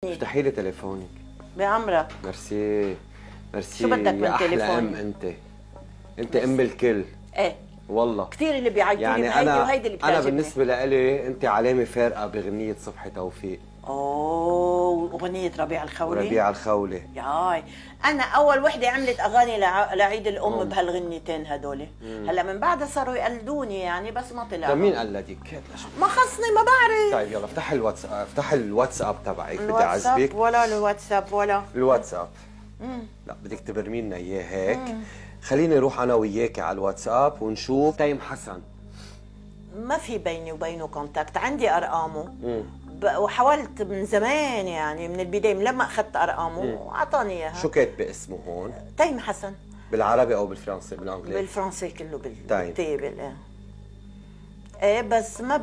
افتحي لي تليفونك بعمرك. ميرسي ميرسي. شو بدك من تليفوني؟ يا احلى ام انت ام الكل. ايه والله كثير اللي بيعيطوا يعني لي بهيدي وهيدي اللي بتعجبني. انا بالنسبه لإلي انت علامه فارقه بغنيه صبحي توفيق. اوه اغنيه ربيع الخولي. ربيع الخولي ياي انا اول وحده عملت اغاني لعيد الام بهالغنيتين هدول. هلا من بعدها صاروا يقلدوني يعني بس ما طلع. مين قلدك؟ ما خصني ما بعرف. طيب يلا افتحي الواتساب، افتحي الواتساب تبعك. بدي اعذبك اعذبك ولا الواتساب ولا الواتساب. لا بدك تبرمي لنا اياه هيك. خليني نروح انا وياك على الواتساب ونشوف تيم حسن. ما في بيني وبينه كونتاكت، عندي ارقامه وحاولت من زمان يعني من البدايه من لما اخذت ارقامه واعطاني اياها. شو كاتبه اسمه هون؟ تيم حسن. بالعربي او بالفرنسي؟ بالانجليزي؟ بالفرنسي كله طيب. بالتيبل. ايه بس ما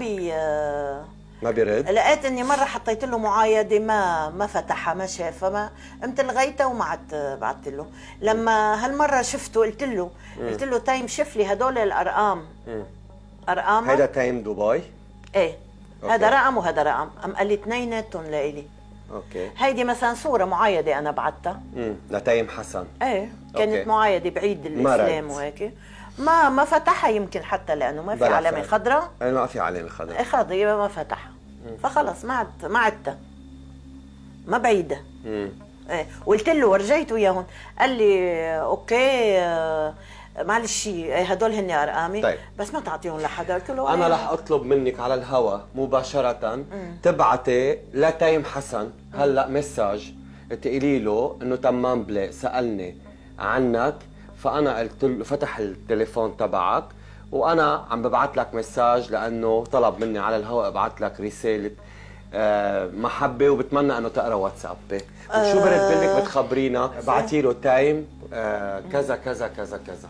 بيرد. لقيت اني مره حطيت له معايده ما فتحها ما شافها، ما قمت لغيتها وما عدت بعثت له. لما هالمره شفته قلت له تيم شوف لي هدول الارقام. ارقام هيدا تيم دبي؟ ايه هذا رقم وهذا رقم. قال لي اثنيناتهم لإلي. اوكي. هيدي مثلا صوره معايده انا بعتها لتيم حسن. ايه كانت أوكي. معايده بعيد الاسلام وهيك. ما فتحها يمكن حتى لانه ما في علامه خضراء. ما في علامه خضراء. ايه خضراء ما فتحها. فخلص ما عدتها ما بعيده. ايه قلت له ورجيته اياهم قال لي اوكي معلش هدول هن ارقامي. طيب. بس ما تعطيهم لحدا. قلت له انا رح اطلب منك على الهوا مباشره تبعتي لتيم حسن هلا مساج تقولي له انه تمام بلاق سالني عنك، فانا قلت له فتح التليفون تبعك وانا عم ببعث لك مساج لانه طلب مني على الهواء ابعث لك رساله محبه وبتمنى انه تقرا واتسابي. وشو برد لك بتخبرينا؟ ابعتي له تايم كذا كذا كذا كذا.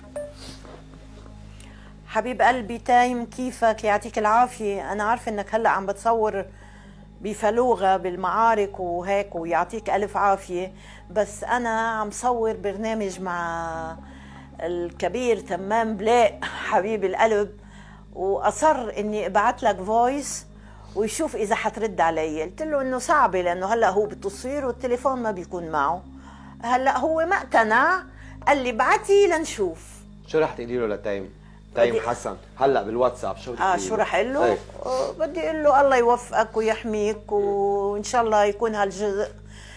حبيب قلبي تايم كيفك؟ يعطيك العافيه. انا عارفه انك هلا عم بتصور بفلوغه بالمعارك وهيك ويعطيك الف عافيه، بس انا عم صور برنامج مع الكبير تمام بلاق حبيب القلب، واصر اني ابعث لك فويس ويشوف اذا حترد علي. قلت له انه صعبه لانه هلا هو بالتصوير والتليفون ما بيكون معه. هلا هو ما اقتنع قال لي ابعتي لنشوف. شو رح تقولي له لتيم حسن هلا بالواتساب؟ شو شو رح اقول له؟ بدي اقول له الله يوفقك ويحميك وان شاء الله يكون هالجزء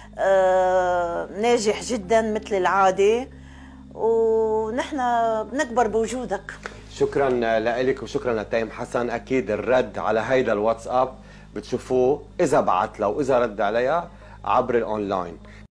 ناجح جدا مثل العاده، ونحن بنكبر بوجودك. شكرا لك وشكرا لتيم حسن. اكيد الرد على هيدا الواتساب بتشوفوه اذا بعت له واذا رد عليها عبر الاونلاين.